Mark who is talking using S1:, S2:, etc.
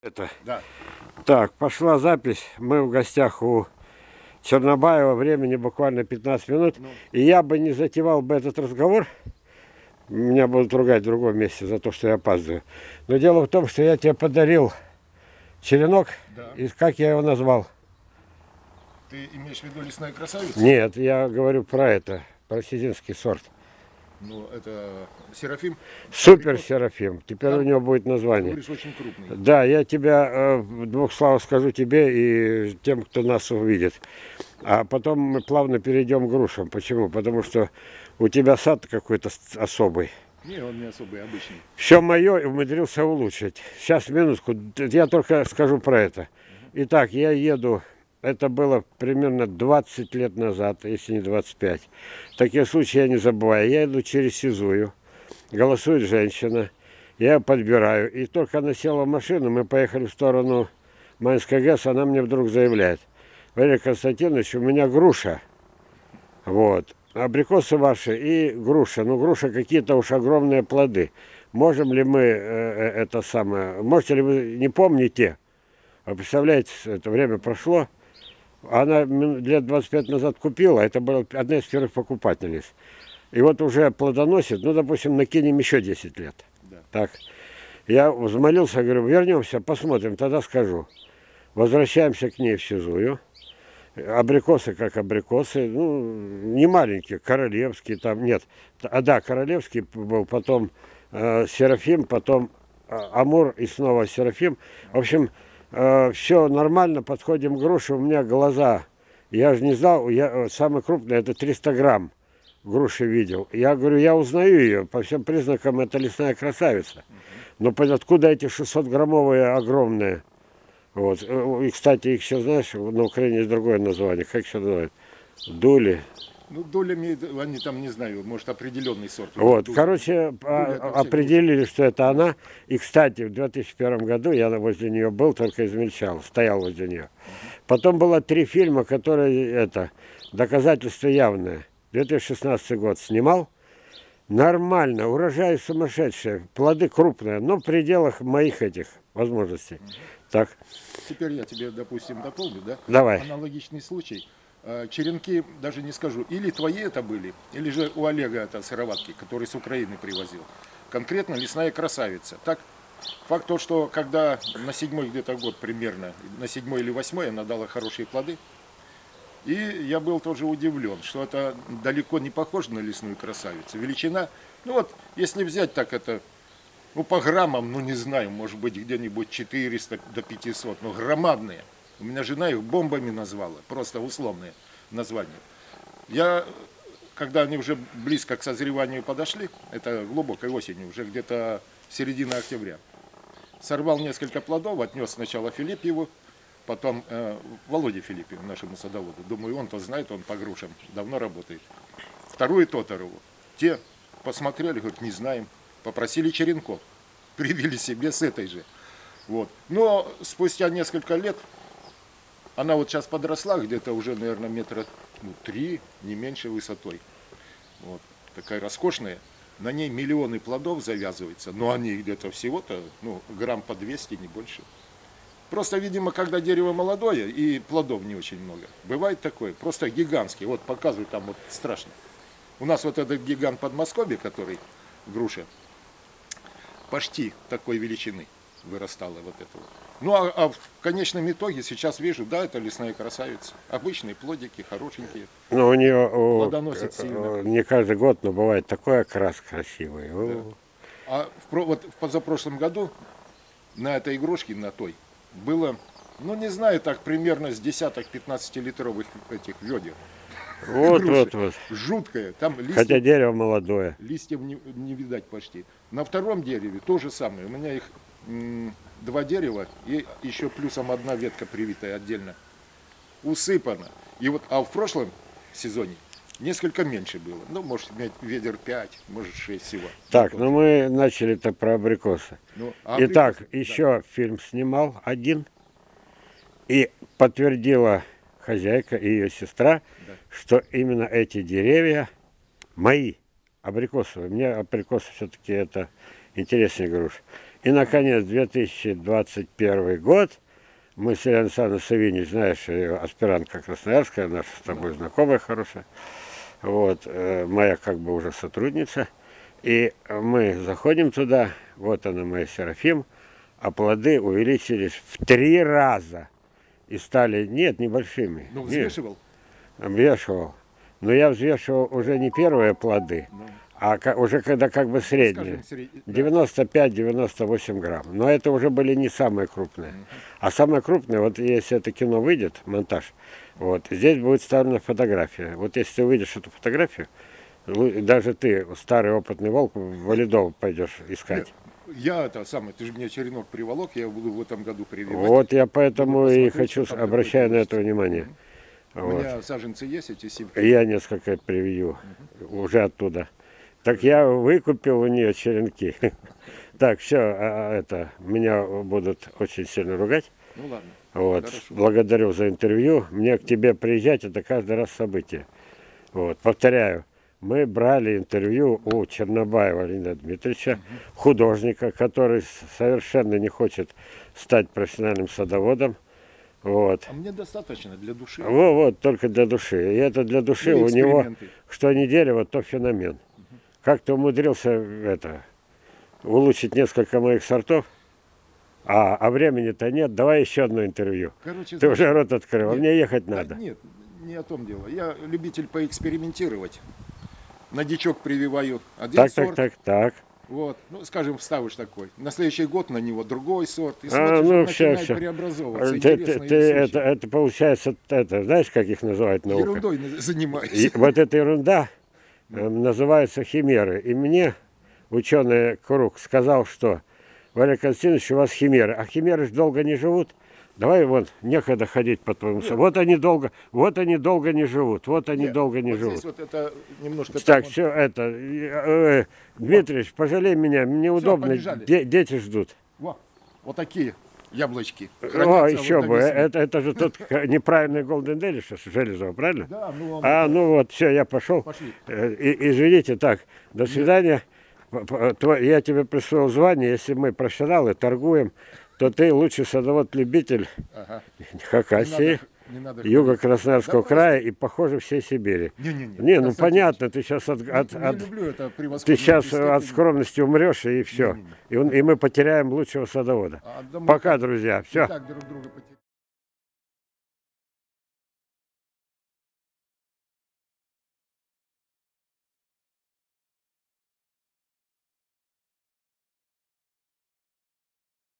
S1: Да.
S2: Так, пошла запись. Мы в гостях у Чернобаева. Времени буквально 15 минут. И я бы не затевал бы этот разговор. Меня будут ругать в другом месте за то, что я опаздываю. Но дело в том, что я тебе подарил черенок.
S1: Да.
S2: И как я его назвал?
S1: Ты имеешь в виду лесная красавица?
S2: Нет, я говорю про это. Про сизинский сорт.
S1: Ну, это Серафим.
S2: Супер Серафим. Теперь
S1: Там,
S2: у него будет
S1: Ты
S2: название.
S1: говоришь, очень крупный.
S2: Да, я тебя в двух словах скажу тебе и тем, кто нас увидит. А потом мы плавно перейдем к грушам. Почему? Потому что у тебя сад какой-то особый.
S1: Не, он не особый, обычный.
S2: Все мое умудрился улучшить. Сейчас, минутку, я только скажу про это. Итак, я еду, это было примерно 20 лет назад, если не 25. Такие случаи я не забываю. Я иду через Сизую, голосует женщина, я ее подбираю. И только она села в машину, мы поехали в сторону Майнской ГЭС, она мне вдруг заявляет: Валерий Константинович, у меня груша. Вот. Абрикосы ваши и груша. Ну, груша какие-то уж огромные плоды. Можем ли мы это самое... Можете ли вы... Не помните? Вы представляете, это время прошло. Она лет 25 назад купила. Это была одна из первых покупательниц. И вот уже плодоносит. Ну, допустим, накинем еще 10 лет.
S1: Да.
S2: Так. Я взмолился, говорю, вернемся, посмотрим, тогда скажу. Возвращаемся к ней в Сизую. Абрикосы как абрикосы, ну, не маленькие, королевские там, нет. Да, королевский был, потом Серафим, потом Амур и снова Серафим. В общем, все нормально, подходим к груше, у меня глаза, я же не знал, самый крупный, это 300 грамм груши видел. Я говорю, я узнаю ее, по всем признакам это лесная красавица. Но откуда эти 600-граммовые огромные? Вот. И, кстати, их еще, знаешь, на Украине есть другое название. Как еще называют? Дули.
S1: Ну, долями, они там, не знаю, может, определенный сорт.
S2: Вот.
S1: Дули.
S2: Короче, определили, что это она. И, кстати, в 2001 году я возле нее был, только измельчал, стоял возле нее. Потом было 3 фильма, которые, это, доказательства явные. 2016 год снимал. Нормально, урожай сумасшедший, плоды крупные, но в пределах моих этих возможностей. Так.
S1: Теперь я тебе, допустим, дополню, да?
S2: Давай.
S1: Аналогичный случай. Черенки, даже не скажу, или твои это были, или же у Олега это сыроватки, который с Украины привозил. Конкретно лесная красавица. Так, факт то, что когда на 7-й где-то год примерно, на 7-й или 8-й она дала хорошие плоды, и я был тоже удивлен, что это далеко не похоже на лесную красавицу. Величина, ну вот, если взять так это, ну по граммам, ну не знаю, может быть где-нибудь 400 до 500, но громадные. У меня жена их бомбами назвала, просто условные названия. Я, когда они уже близко к созреванию подошли, это глубокой осенью, уже где-то середина октября, сорвал несколько плодов, отнес сначала Филиппьеву, потом Володе Филиппьеву, нашему садоводу. Думаю, он-то знает, он по грушам давно работает. Вторую Тоторову. Те посмотрели, говорят, не знаем. Попросили черенков. Привели себе с этой же. Вот. Но спустя несколько лет, она вот сейчас подросла, где-то уже, наверное, метра 3, не меньше высотой. Вот. Такая роскошная. На ней миллионы плодов завязывается, но они где-то всего-то, ну, грамм по 200, не больше. Просто, видимо, когда дерево молодое и плодов не очень много. Бывает такое, просто гигантский. Вот показываю, там вот страшно. У нас вот этот гигант Подмосковья, который груша, почти такой величины вырастала вот это вот. Ну, а в конечном итоге сейчас вижу, да, это лесная красавица. Обычные плодики, хорошенькие.
S2: Но у нее
S1: плодоносит сильно.
S2: не каждый год, но бывает такой окрас красивый.
S1: Да. А вот в позапрошлом году на этой игрушке, на той, было, ну не знаю, так примерно с десяток 15-литровых этих ведер.
S2: Вот.
S1: Жуткое. Там листьев,
S2: хотя дерево молодое.
S1: Листьев не видать почти. На втором дереве то же самое. У меня их 2 дерева и еще плюсом 1 ветка привитая отдельно. Усыпана. И вот, а в прошлом сезоне несколько меньше было. Ну, может, ведер 5, может 6 всего.
S2: Так, ну мы начали-то про абрикосы.
S1: Ну,
S2: Итак,
S1: да.
S2: еще фильм снимал один. И подтвердила хозяйка и ее сестра,
S1: Да.
S2: что именно эти деревья мои, абрикосовые. Мне абрикосы все-таки это интереснее груш. И, наконец, 2021 год, мы с Еленой Александровной Савинич, знаешь, ее аспирантка Красноярская, наша с тобой знакомая хорошая, вот, моя как бы уже сотрудница. И мы заходим туда, вот она моя Серафим, а плоды увеличились в 3 раза. И стали, нет, небольшими.
S1: Ну,
S2: Нет,
S1: взвешивал?
S2: взвешивал. Но я взвешивал уже не первые плоды,
S1: Ну,
S2: а уже когда как бы средние.
S1: скажем, да.
S2: 95-98 грамм. Но это уже были не самые крупные. А самые крупные, вот если это кино выйдет, монтаж, вот, здесь будет вставлена фотография. Вот если ты увидишь эту фотографию, даже ты, старый опытный волк, в валидол пойдешь искать.
S1: Я это самое, ты же мне черенок приволок, я буду в этом году прививать.
S2: Вот я поэтому
S1: Буду
S2: и
S1: посмотреть,
S2: хочу,
S1: что там
S2: обращаю на
S1: такое
S2: это внимание.
S1: У
S2: Вот.
S1: меня саженцы есть, эти симки.
S2: Я несколько привью уже оттуда. Так я выкупил у нее черенки. Так, все, это, меня будут очень сильно ругать.
S1: Ну ладно.
S2: Вот.
S1: Хорошо.
S2: Благодарю за интервью. Мне к тебе приезжать, это каждый раз событие. Вот. Повторяю, мы брали интервью у Чернобаева Леонида Дмитриевича, художника, который совершенно не хочет стать профессиональным садоводом. Вот.
S1: А мне достаточно для души.
S2: Вот, только для души. И это для души
S1: Ну,
S2: у него,
S1: эксперименты.
S2: что не дерево, то феномен. Как-то умудрился улучшить несколько моих сортов, а времени-то нет. Давай еще одно интервью.
S1: Короче,
S2: Ты
S1: знаешь,
S2: уже рот открыл, а
S1: нет,
S2: мне ехать
S1: да
S2: надо.
S1: нет, не о том дело. Я любитель поэкспериментировать. На дичок прививаю один сорт.
S2: Так.
S1: Вот, ну, скажем, вставишь такой. На следующий год на него другой сорт. И
S2: А,
S1: смотришь,
S2: ну,
S1: он
S2: все.
S1: начинает преобразовываться.
S2: Ты,
S1: Интересно и
S2: это,
S1: везуче.
S2: это получается, знаешь, как их называют наука?
S1: Ерундой занимаюсь.
S2: И вот эта ерунда называется химеры. И мне ученый круг сказал, что Валерий Константинович, у вас химеры. А химеры же долго не живут. Давай вот некогда ходить по твоему саду. Вот они долго не живут. Вот они
S1: Нет,
S2: долго не
S1: вот
S2: живут.
S1: здесь вот это немножко...
S2: Так,
S1: вот-
S2: все это. Дмитриевич, пожалей меня, мне удобно.
S1: побежали.
S2: Дети ждут.
S1: Во, вот такие яблочки.
S2: О,
S1: Хранятся
S2: еще
S1: вот до
S2: бы.
S1: весны.
S2: Это же тот неправильный Golden Delicious Железова, правильно?
S1: Да, ну он...
S2: А, ну вот, все, я пошел.
S1: Пошли.
S2: Извините, так, до свидания. Я тебе присвоил звание, если мы профессионалы, торгуем, то ты лучший садовод-любитель
S1: Ага.
S2: Хакасии,
S1: Не надо
S2: юга Красноярского
S1: Да
S2: края и, похоже, всей Сибири.
S1: Не-не-не.
S2: Не, ну
S1: Константин,
S2: понятно, ты сейчас
S1: Не люблю это превосходное
S2: ты сейчас
S1: степени.
S2: от скромности умрешь, и все.
S1: Не-не-не.
S2: И мы потеряем лучшего садовода.
S1: А, да мы
S2: Пока,
S1: так-
S2: друзья.
S1: мы
S2: Все.
S1: так друг друга потеряли.